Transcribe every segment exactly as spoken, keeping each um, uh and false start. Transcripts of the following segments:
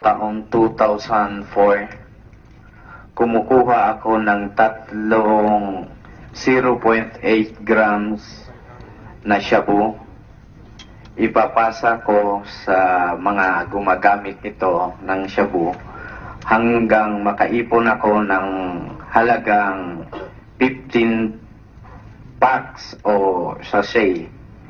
taong two thousand four, kumukuha ako ng tatlong zero point eight grams na shabu. Ipapasa ko sa mga gumagamit nito ng shabu hanggang makaipon ako ng halagang fifteen packs o sachet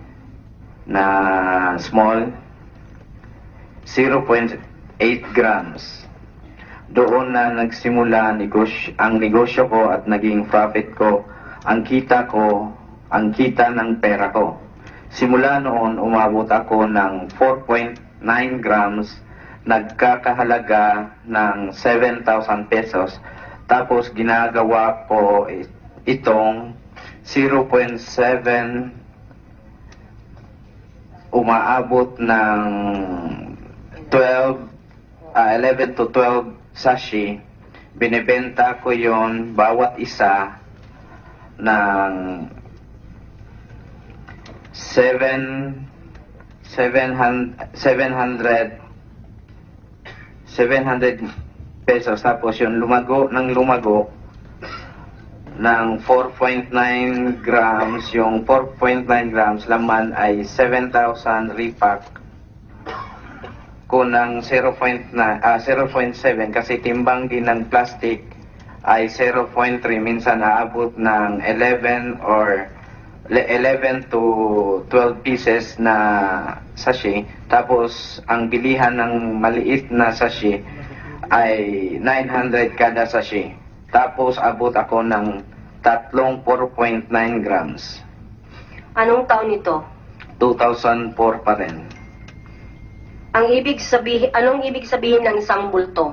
na small zero point eight grams. Doon na nagsimula negosyo, ang negosyo ko at naging profit ko, ang kita ko, ang kita ng pera ko. Simula noon, umabot ako ng four point nine grams, nagkakahalaga ng seven thousand pesos. Tapos ginagawa ko itong zero point seven, umaabot ng twelve, uh, eleven to twelve sachet. Binibenta ko yon bawat isa ng seven hundred pesos. Tapos yung lumago ng lumago ng four point nine grams, yung four point nine grams laman ay seven thousand repack ko ng zero point seven kasi timbang din ng plastic ay zero point three, minsan naabot ng eleven or eleven to twelve pieces na sachet. Tapos ang bilihan ng maliit na sachet ay nine hundred kada sachet. Tapos abot ako ng tatlong four point nine grams. Anong taon ito? two thousand four pa rin. Ang ibig sabihin, anong ibig sabihin ng isang bulto?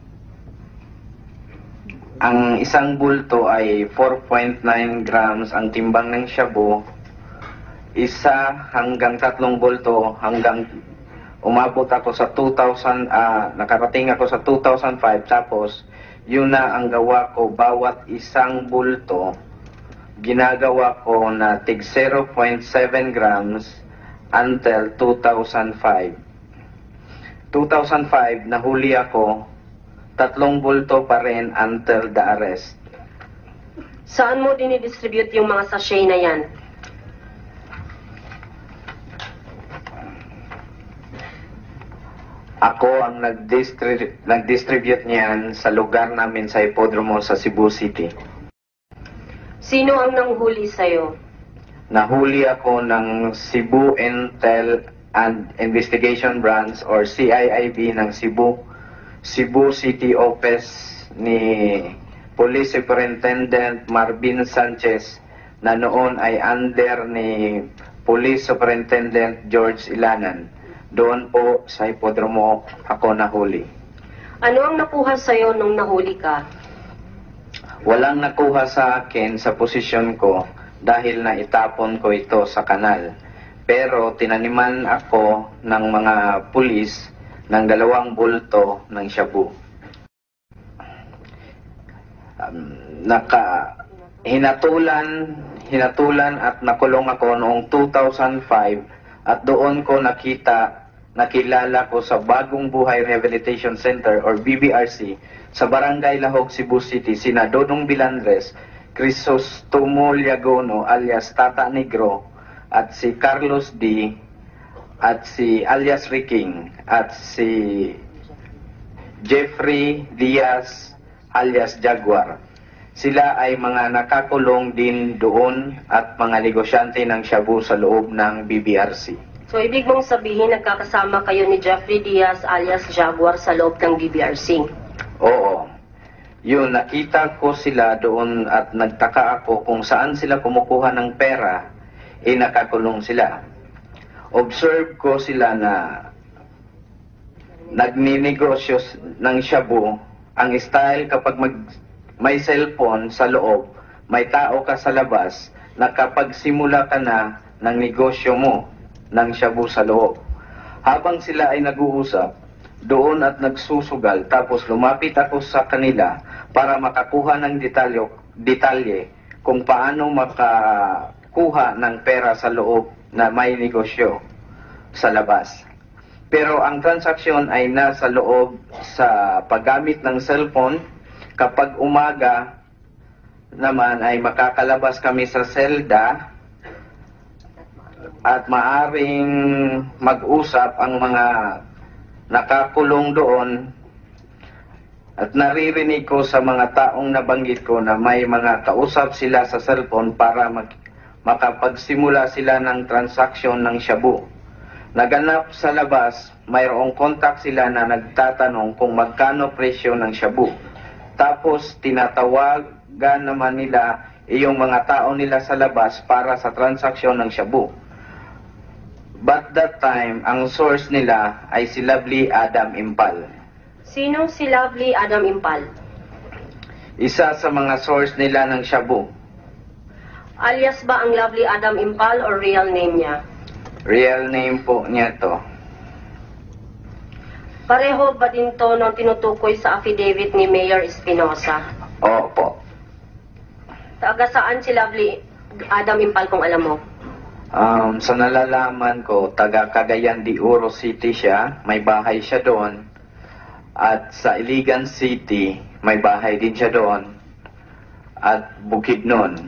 Ang isang bulto ay four point nine grams ang timbang ng shabu. Isa hanggang tatlong bulto hanggang umabot ako sa two thousand, ah, nakarating ako sa two thousand five. Tapos yun na ang gawa ko, bawat isang bulto ginagawa ko na tig zero point seven grams until two thousand five. two thousand five nahuli ako, tatlong bulto pa rin until the arrest. Saan mo dinidistribute yung mga sachet na yan? Ako ang nag-distribute, nag-distribute niyan sa lugar namin sa Hipodromo sa Cebu City. Sino ang nanghuli sa'yo? Nahuli ako ng Cebu Intel and Investigation Branch or C I I B ng Cebu. Cebu City Office ni Police Superintendent Marvin Sanchez na noon ay under ni Police Superintendent George Ilanan. Doon po sa Hipodromo ako nahuli. Ano ang nakuha sa'yo nung nahuli ka? Walang nakuha sa akin sa posisyon ko dahil naitapon ko ito sa kanal. Pero tinaniman ako ng mga pulis ng dalawang bulto ng shabu. Um, naka hinatulan, hinatulan at nakulong ako noong two thousand five at doon ko nakita, nakilala ko sa Bagong Buhay Rehabilitation Center or B B R C sa Barangay Lahog, Cebu City, sina Dodong Bilandres, Crisostomo Liagono alias Tata Negro at si Carlos D at si alias Riking at si Jeffrey Diaz alias Jaguar. Sila ay mga nakakulong din doon at mga negosyante ng shabu sa loob ng B B R C. So, ibig mong sabihin nagkakasama kayo ni Jeffrey Diaz alias Jaguar sa loob ng B B R C? Oo. Yun, nakita ko sila doon at nagtaka ako kung saan sila kumukuha ng pera, eh nakakulong sila. Observe ko sila na nagninegosyo ng shabu. Ang style kapag mag, may cellphone sa loob, may tao ka sa labas, nakapagsimula ka na ng negosyo mo ng shabu sa loob. Habang sila ay nag-uusap, doon at nagsusugal, tapos lumapit ako sa kanila para makakuha ng detalyo, detalye kung paano makakuha ng pera sa loob na may negosyo sa labas. Pero ang transaksyon ay nasa loob sa paggamit ng cellphone. Kapag umaga naman ay makakalabas kami sa selda at maaring mag-usap ang mga nakakulong doon. At naririnig ko sa mga taong nabanggit ko na may mga kausap sila sa cellphone para mag- makapagsimula sila ng transaksyon ng shabu. Naganap sa labas, mayroong contact sila na nagtatanong kung magkano presyo ng shabu. Tapos tinatawagan naman nila iyong mga tao nila sa labas para sa transaksyon ng shabu. But that time, ang source nila ay si Lovely Adam Impal. Sino si Lovely Adam Impal? Isa sa mga source nila ng shabu. Alias ba ang Lovely Adam Impal or real name niya? Real name po niya to. Pareho ba din to nung tinutukoy sa affidavit ni Mayor Espinosa? Opo. Taga saan si Lovely Adam Impal kung alam mo? Um, sa nalalaman ko, taga Cagayan de Oro City siya. May bahay siya doon. At sa Iligan City, may bahay din siya doon. At Bukidnon.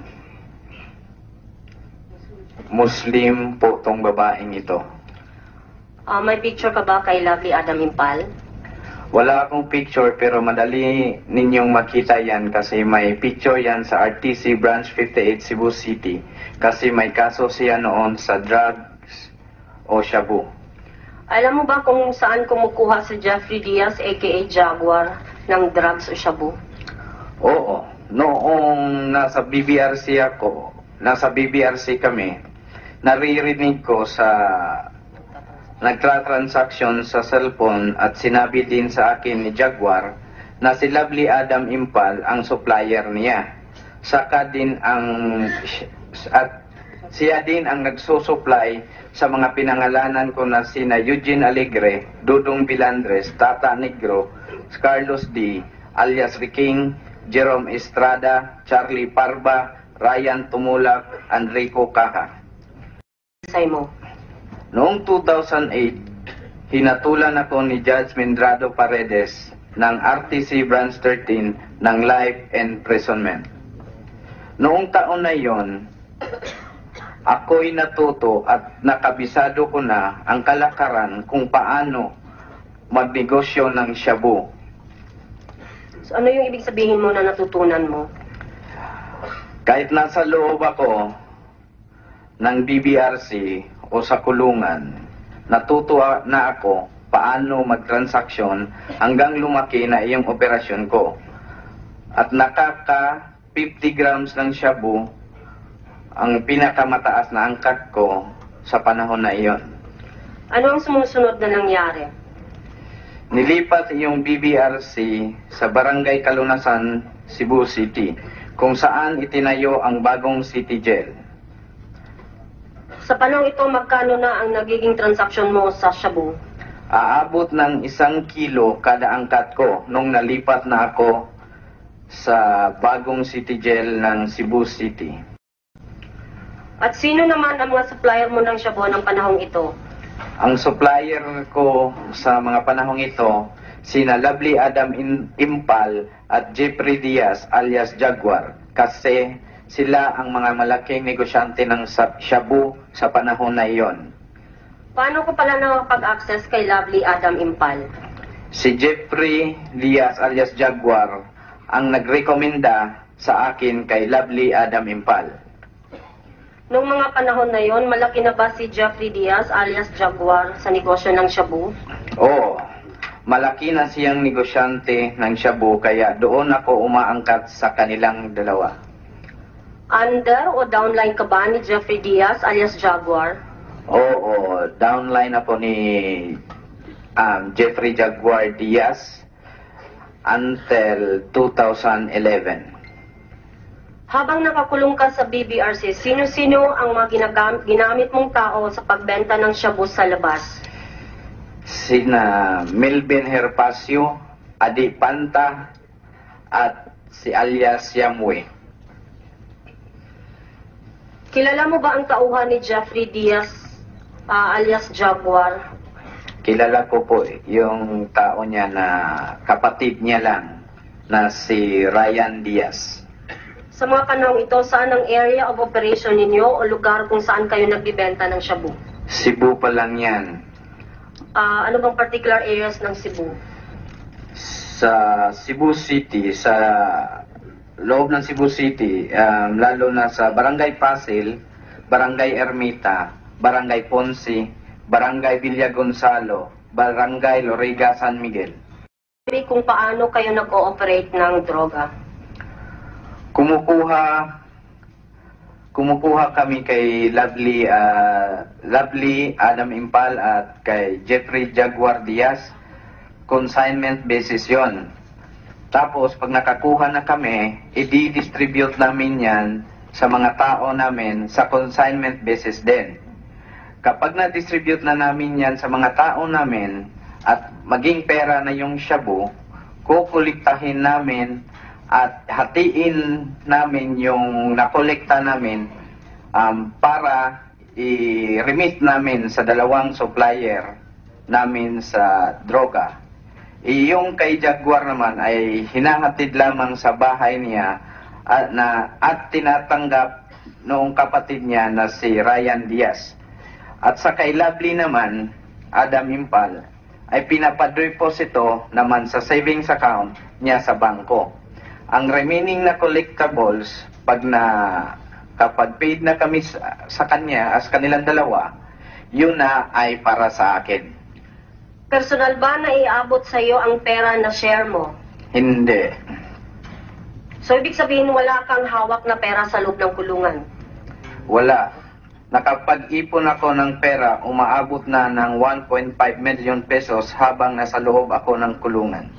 Muslim po tong babaeng ito. Ah, may picture ka ba kay Lovely Adam Impal? Wala akong picture pero madali ninyong makita yan kasi may picture yan sa R T C Branch fifty-eight Cebu City kasi may kaso siya noon sa drugs o shabu. Alam mo ba kung saan kumukuha si Jeffrey Diaz aka Jaguar ng drugs o shabu? Oo. Noong nasa B B R C ako, nasa B B R C kami, naririnig ko sa nagtra-transaction sa cellphone at sinabi din sa akin ni Jaguar na si Lovely Adam Impal ang supplier niya. Saka din ang at siya din ang nagsusupply sa mga pinangalanan ko na sina Eugene Alegre, Dudong Bilandres, Tata Negro, Carlos D, alias Riking, Jerome Estrada, Charlie Parba, Ryan Tumulak, Enrico Caja. Say mo. Noong two thousand eight, hinatulan ako ni Judge Mendrado Paredes ng R T C Branch thirteen ng life imprisonment. Noong taon na yon, ako'y natuto at nakabisado ko na ang kalakaran kung paano magnegosyo ng shabu. So ano yung ibig sabihin mo na natutunan mo? Kahit nasa loob ako ng B B R C o sa kulungan, natuto na ako paano magtransaksyon hanggang lumaki na iyong operasyon ko. At nakaka fifty grams ng shabu ang pinakamataas na angkat ko sa panahon na iyon. Ano ang sumusunod na nangyari? Nilipat iyong B B R C sa Barangay Kalunasan, Cebu City, kung saan itinayo ang bagong city jail. Sa panahon ito, magkano na ang nagiging transaksyon mo sa shabu? Aabot ng isang kilo kada angkat ko nung nalipat na ako sa bagong city jail ng Cebu City. At sino naman ang mga supplier mo ng shabu ng panahong ito? Ang supplier ko sa mga panahong ito, sina Lovely Adam Impal at Jeffrey Diaz alias Jaguar, kasi sila ang mga malaking negosyante ng shabu sa panahon na iyon. Paano ko pala nakapag-access kay Lovely Adam Impal? Si Jeffrey Diaz alias Jaguar ang nagrekomenda sa akin kay Lovely Adam Impal. Noong mga panahon na yon, malaki na ba si Jeffrey Diaz alias Jaguar sa negosyo ng shabu? Oo, malaki na siyang negosyante ng shabu kaya doon ako umaangkat sa kanilang dalawa. Under o downline ka ba ni Jeffrey Diaz alias Jaguar? Oo, downline ako ni um, Jeffrey Jaguar Diaz until two thousand eleven. Habang nakakulong ka sa B B R C, sino-sino ang mga ginagam- ginamit mong tao sa pagbenta ng shabu sa labas? Sina Melvin Herpacio, Adi Panta, at si alias Yamwe. Kilala mo ba ang tauhan ni Jeffrey Diaz uh, alias Jaguar? kilala ko po yung tao niya na kapatid niya lang na si Ryan Diaz. Sa mga panahong ito, saan ang area of operation ninyo o lugar kung saan kayo nagbibenta ng shabu? Cebu pa lang yan. Ah, ano bang particular areas ng Cebu? Sa Cebu City, sa loob ng Cebu City, um, lalo na sa Barangay Pasil, Barangay Ermita, Barangay Ponce, Barangay Villa Gonzalo, Barangay Loriga, San Miguel. Kung paano kayo nag-ooperate ng droga? Kumukuha kumukuha kami kay Lovely uh, Lovely Adam Impal at kay Jeffrey Jaguar Diaz. Consignment basis yon. Tapos pag nakakuha na kami, i-distribute namin yan sa mga tao namin sa consignment basis din. Kapag na-distribute na namin yan sa mga tao namin at maging pera na yung shabu, kukuliktahin namin at hatiin namin yung nakolekta namin um, para i-remit namin sa dalawang supplier namin sa droga. Yung kay Jaguar naman ay hinahatid lamang sa bahay niya at, na, at tinatanggap noong kapatid niya na si Ryan Diaz. At sa kay Lovely naman, Adam Impal, ay pinapadeposito naman sa savings account niya sa bangko. Ang remaining na collectibles, pag na, kapag paid na kami sa, sa kanya as kanilang dalawa, yun na ay para sa akin. Personal ba na iabot sa iyo ang pera na share mo? Hindi. So, ibig sabihin wala kang hawak na pera sa loob ng kulungan? Wala. Nakapag-ipon ako ng pera, umaabot na ng one point five million pesos habang nasa loob ako ng kulungan.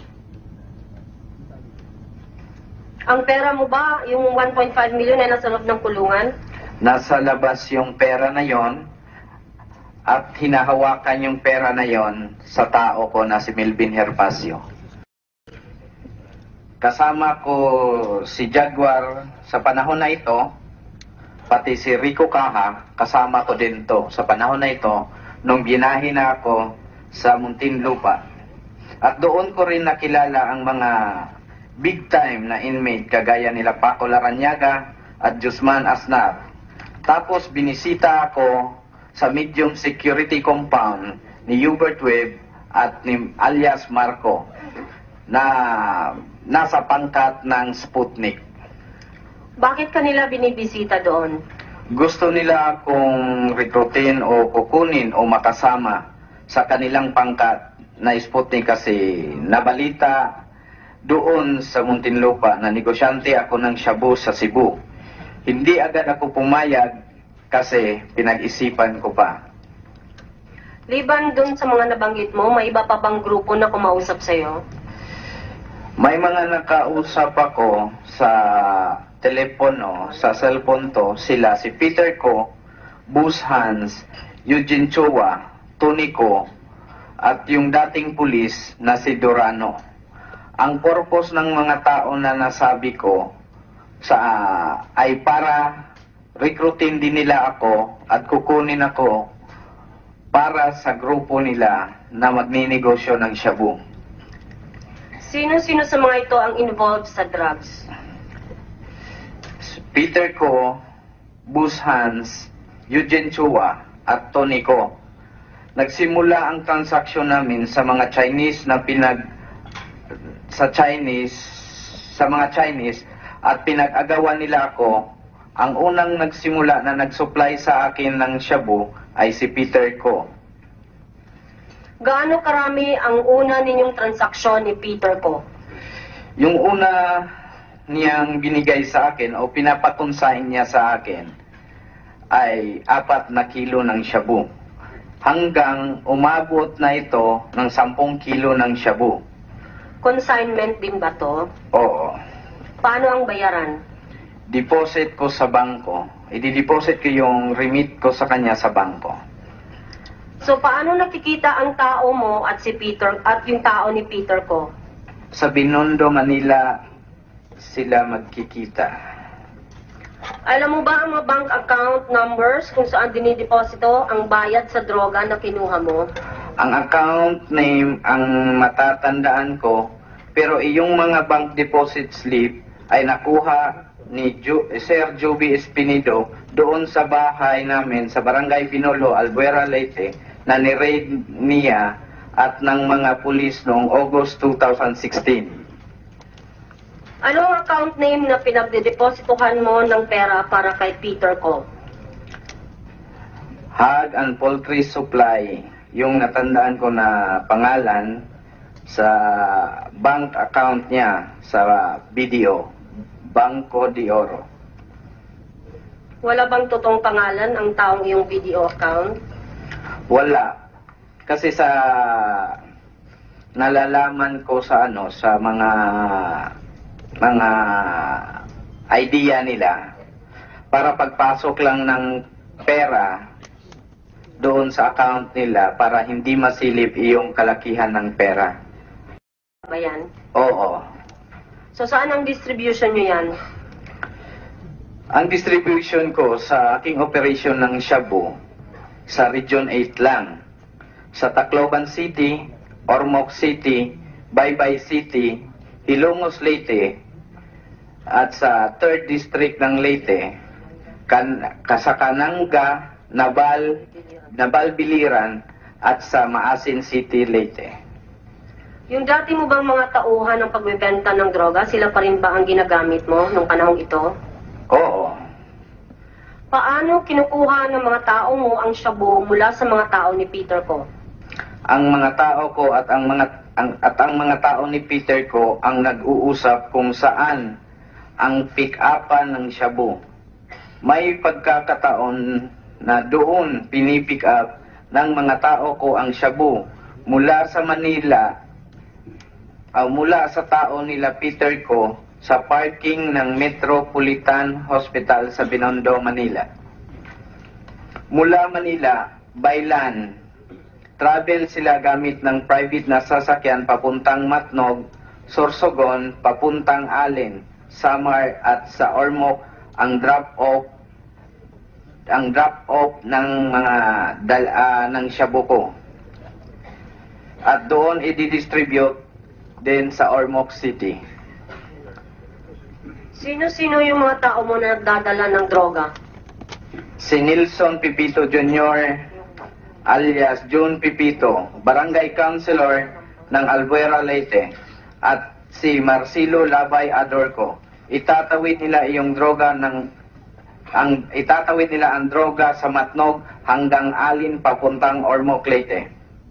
Ang pera mo ba, yung one point five million ay nasa loob ng kulungan? Nasa labas yung pera na yon at hinahawakan yung pera na yon sa tao ko na si Melvin Herbacio. Kasama ko si Jaguar sa panahon na ito, pati si Rico Caja, kasama ko din to sa panahon na ito nung binahe na ako sa Muntinlupa. At doon ko rin nakilala ang mga big time na inmate kagaya nila Paco Laranyaga at Jusman Asnar. Tapos binisita ako sa medium security compound ni Hubert Webb at ni alias Marco na nasa pangkat ng Sputnik. Bakit kanila binibisita doon? Gusto nila akong rekrutin o kukunin o makasama sa kanilang pangkat na Sputnik kasi nabalita doon sa Muntinlupa na negosyante ako ng shabu sa Cebu. Hindi agad ako pumayag kasi pinag-isipan ko pa. Liban doon sa mga nabanggit mo, may iba pa bang grupo na kumausap sa'yo? May mga nakausap ako sa telepono, sa cellphone to, sila si Peter Ko, Bus Hans, Eugene Chua, Tony Ko, at yung dating pulis na si Durano. Ang purpose ng mga tao na nasabi ko sa uh, ay para rekrutin din nila ako at kukunin ako para sa grupo nila na magninegosyo ng shabu. Sino-sino sa mga ito ang involved sa drugs? Peter Ko, Bus Hans, Eugene Chua, at Tony Ko. Nagsimula ang transaksyon namin sa mga Chinese na pinag sa Chinese, sa mga Chinese at pinag-agawan nila ako. Ang unang nagsimula na nag-supply sa akin ng shabu ay si Peter Ko. Gaano karami ang una ninyong transaksyon ni Peter Ko? Yung una niyang binigay sa akin o pinapakonsign niya sa akin ay apat na kilo ng shabu. Hanggang umabot na ito ng sampung kilo ng shabu. Consignment din ba to? Oo. Paano ang bayaran? Deposit ko sa bangko. I-deposit ko yung remit ko sa kanya sa bangko. So paano nakikita ang tao mo at si Peter at yung tao ni Peter Ko? Sa Binondo, Manila sila magkikita. Alam mo ba ang mga bank account numbers kung saan dinideposito ang bayad sa droga na kinuha mo? Ang account name ang matatandaan ko, pero iyong mga bank deposit slip ay nakuha ni Ju Sir Joby Espinido doon sa bahay namin sa Barangay Binolo, Albuera, Leyte, na ni-raid niya at ng mga pulis noong August two thousand sixteen. Anong account name na pinagdedepositohan mo ng pera para kay Peter ko? Hog and Poultry Supply, yung natandaan ko na pangalan sa bank account niya sa B D O, Banco de Oro. Wala bang totoong pangalan ang taong iyong B D O account? Wala. Kasi sa nalalaman ko sa ano sa mga mga idea nila, para pagpasok lang ng pera doon sa account nila para hindi masilip iyong kalakihan ng pera. Ba yan? Oo. So saan ang distribution nyo yan? Ang distribution ko sa aking operation ng Shabu sa Region eight lang. Sa Tacloban City, Ormoc City, Baybay City, Ilongos, Leyte, at sa third District ng Leyte, kan Kasakananga, Nabal, Nabal Biliran, at sa Maasin City, Leyte. Yung dati mo bang mga tauhan ng pagbebenta ng droga, sila pa rin ba ang ginagamit mo nung panahong ito? Oo. Paano kinukuha ng mga tao mo ang shabu mula sa mga tao ni Peter ko? Ang mga tao ko at ang mga ang, at ang mga tao ni Peter ko ang nag-uusap kung saan ang pick-upan ng shabu. May pagkakataon na doon pinipick up ng mga tao ko ang shabu mula sa Manila, uh, mula sa tao nila Peter ko sa parking ng Metropolitan Hospital sa Binondo, Manila. Mula Manila, by land, travel sila gamit ng private na sasakyan papuntang Matnog, Sorsogon, papuntang Allen, Samar, at sa Ormoc ang drop-off ang drop-off ng mga dal, uh, ng shabu ko. At doon i-distribute din sa Ormoc City. Sino-sino yung mga tao mo na nagdadala ng droga? Si Nilson Pipito Junior alias June Pipito, Barangay Councilor ng Albuera, Leyte, at si Marcelo Labay Adorco. Itatawid nila iyong droga ng ang itatawid nila ang droga sa Matnog hanggang Alin papuntang Ormoc, Leyte.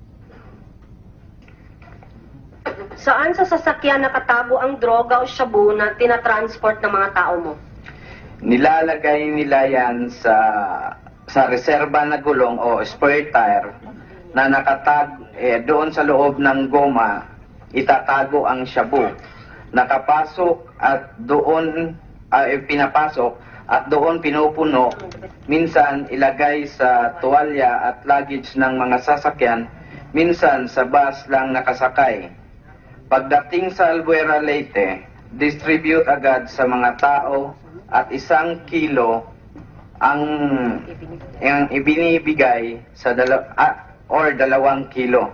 Saan sa sasakyan nakatago ang droga o shabu na tinatransport ng mga tao mo? Nilalagay nila yan sa sa reserba na gulong o spare tire na nakatag eh, doon sa loob ng goma, itatago ang shabu. Nakapasok at doon uh, eh, pinapasok at doon pinupuno, minsan ilagay sa tuwalya at luggage ng mga sasakyan, minsan sa bus lang nakasakay. Pagdating sa Albuera, Leyte, distribute agad sa mga tao at isang kilo ang, ang ibinibigay sa dala, ah, or dalawang kilo.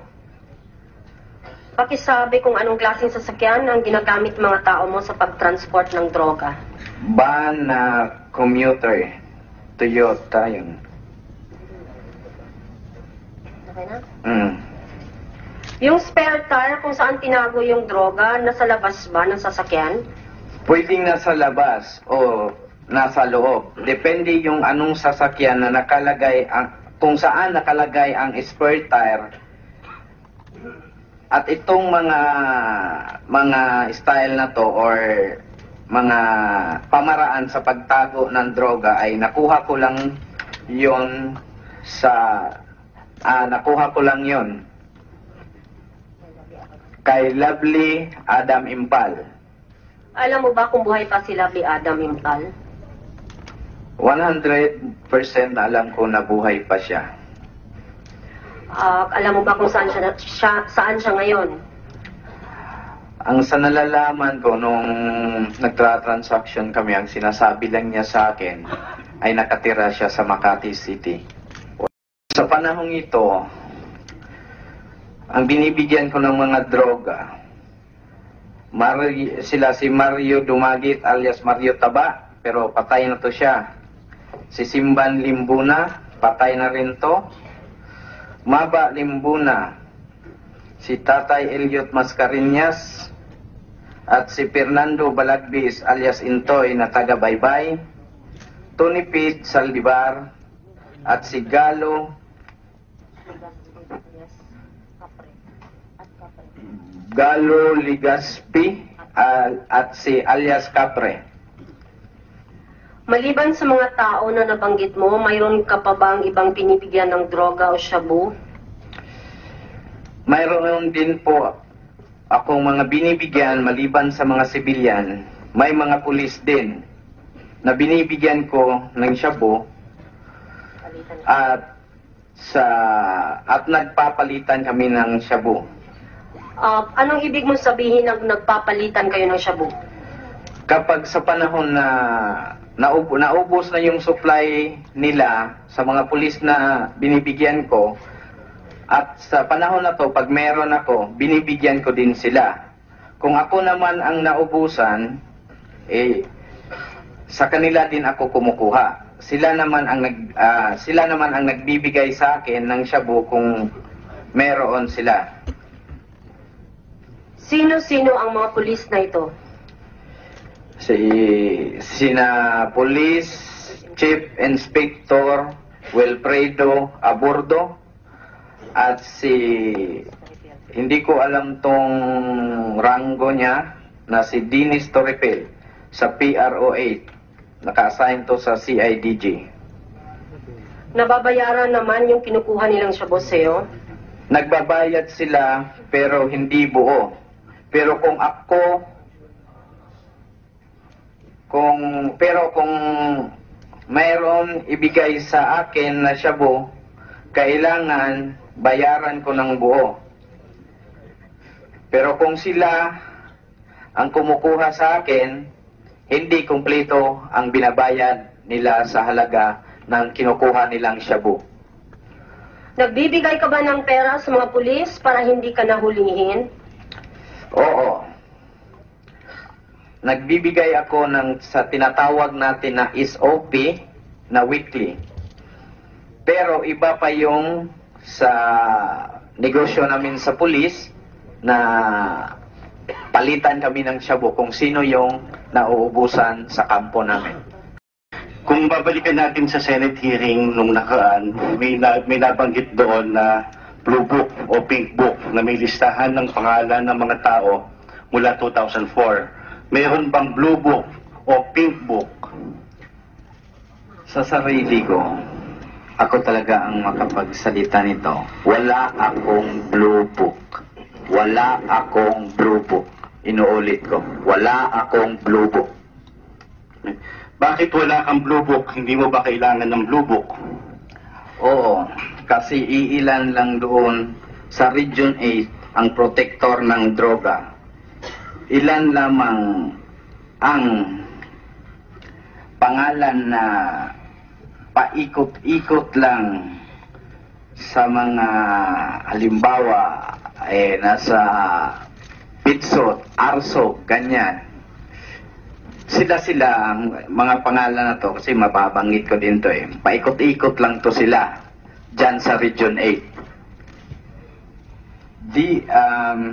Pakisabi kung anong klaseng sasakyan ang ginagamit mga tao mo sa pagtransport ng droga. Van na commuter, Toyota yun. Okay na? Mm. Yung spare tire kung saan tinago yung droga, nasa labas ba ng sasakyan? Pwedeng nasa labas o nasa loob. Depende yung anong sasakyan na nakalagay, ang, kung saan nakalagay ang spare tire. At itong mga mga style na to or mga pamaraan sa pagtago ng droga ay nakuha ko lang yon sa ah, nakuha ko lang yon kay Lovely Adam Impal. Alam mo ba kung buhay pa si Lovely Adam Impal? one hundred percent alam ko na buhay pa siya. Uh, alam mo ba kung saan siya, siya, saan siya ngayon? Ang sa nalalaman ko nung nagtra-transaction kami, ang sinasabi lang niya sa akin ay nakatira siya sa Makati City. Sa panahong ito, ang binibigyan ko ng mga droga, Mari, sila si Mario Dumagit alias Mario Taba, pero patay na to siya. Si Simban Limbuna, patay na rin to. Maba Limbuna, si Tatay Elliot Mascareñas, at si Fernando Balagbis alias Intoy na taga Baybay, Tony Pete Saldivar, at si Galo Galo Ligaspi uh, at si alias Capre. Maliban sa mga tao na nabanggit mo, mayroon ka pa bang ibang pinibigyan ng droga o shabu? Mayroon din po akong mga binibigyan maliban sa mga sibilyan. May mga pulis din na binibigyan ko ng shabu at sa at nagpapalitan kami ng shabu. Uh, anong ibig mo sabihin na nagpapalitan kayo ng shabu? Kapag sa panahon na naub, naubos na yung supply nila sa mga pulis na binibigyan ko, at sa panahon na to, pag meron ako, binibigyan ko din sila. Kung ako naman ang naubusan, eh, sa kanila din ako kumukuha. Sila naman ang nag, uh, sila naman ang nagbibigay sa akin ng shabu kung meron sila. Sino-sino ang mga pulis na ito? Si sina Police Chief Inspector Wilfredo Aburdo at si hindi ko alam tong rango niya na si Dennis Torrepel sa P R O eight. Naka-assign to sa C I D G. Nababayaran naman yung kinukuha nilang shabu sa'yo? Nagbabayad sila pero hindi buo. Pero kung ako kung pero kung mayroon ibigay sa akin na shabu, kailangan bayaran ko ng buo. Pero kung sila ang kumukuha sa akin, hindi kumpleto ang binabayad nila sa halaga ng kinukuha nilang shabu. Nagbibigay ka ba ng pera sa mga pulis para hindi ka nahulihin? Oo. Nagbibigay ako ng sa tinatawag natin na S O P na weekly. Pero iba pa yung sa negosyo namin sa pulis na palitan kami ng shabu kung sino yung nauubusan sa kampo namin. Kung babalikan natin sa Senate hearing nung nakaraan, may, na, may nabanggit doon na Blue Book o Pink Book na may listahan ng pangalan ng mga tao mula two thousand four. Mayroon bang Blue Book o Pink Book? Sa sarili ko, ako talaga ang makapagsalita nito. Wala akong Blue Book. Wala akong Blue Book. Inuulit ko, wala akong Blue Book. Bakit wala kang Blue Book? Hindi mo ba kailangan ng Blue Book? Oo, kasi iilan lang doon sa Region eight ang protektor ng droga. Ilan lamang ang pangalan na paikot-ikot lang sa mga halimbawa eh nasa Pitsot, Arsog, ganyan. Sila-sila ang mga pangalan na to kasi mababanggit ko din to eh. Paikot-ikot lang to sila dyan sa Region eight. Di, um,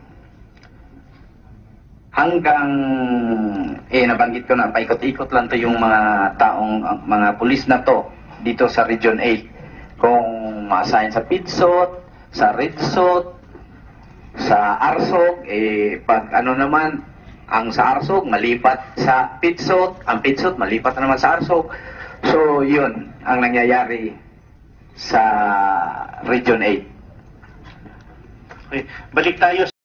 hanggang, eh nabanggit ko na, paikot-ikot lang to yung mga taong, mga pulis na to dito sa Region eight. Kung ma-assign sa Pitsot, sa Ridsot, sa Arsog, eh pag ano naman, ang sa Arsog malipat sa Pitsot, ang Pitsot malipat na naman sa Arsog. So yun ang nangyayari sa Region eight. Okay. Balik tayo